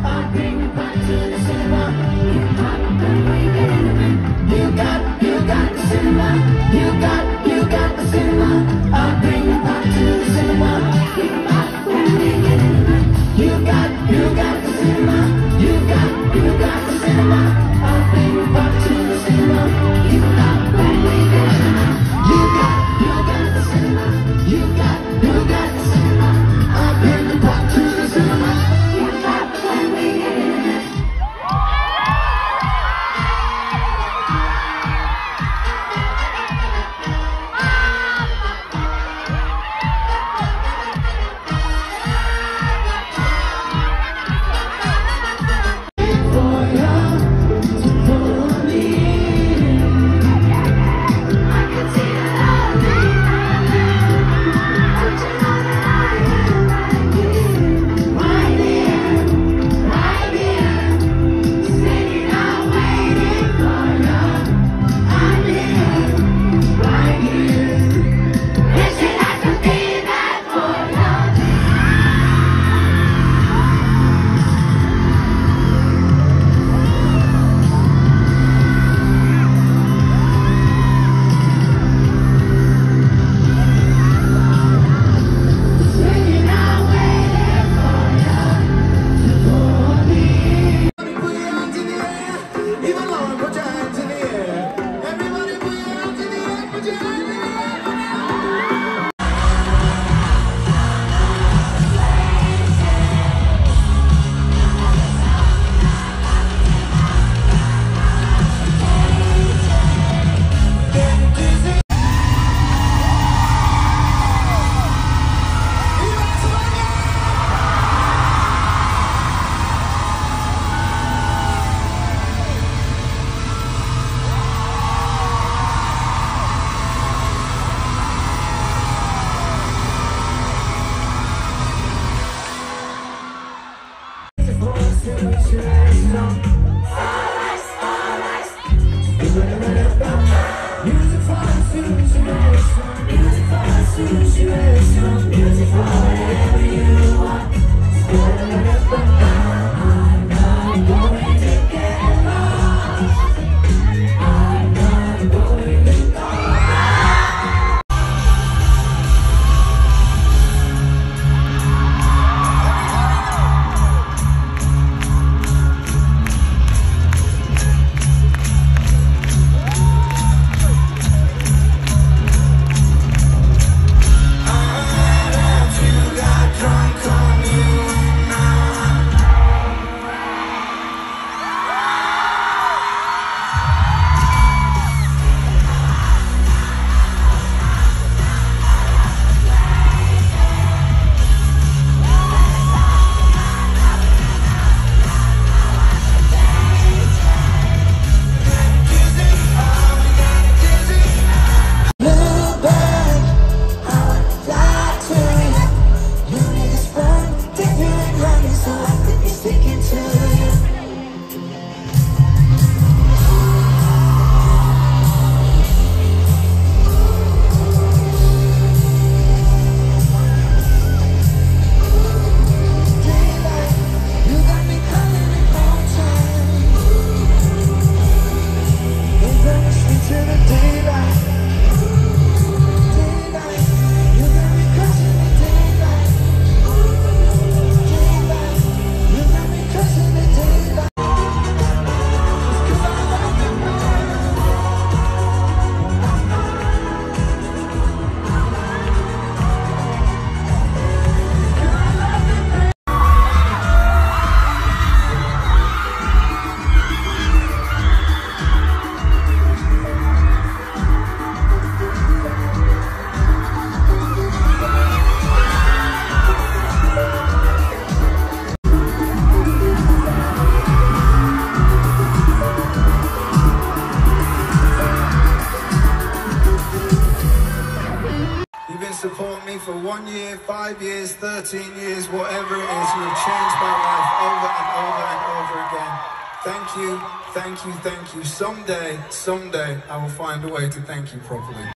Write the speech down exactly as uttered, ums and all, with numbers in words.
I'll bring you back to the cinema. You got the weekend. You got, you got the cinema. You got, you got the cinema. I'll bring you back to the cinema. You got the weekend. You got, you got the cinema. You got, you got the cinema. I'll bring you back to the cinema. You got the weekend. You got, you got the cinema. You got, you got the cinema. I'll bring you back to the cinema. You got the weekend. Support me for one year, five years, thirteen years, whatever it is. You've changed my life over and over and over again. Thank you, thank you, thank you. Someday, someday, I will find a way to thank you properly.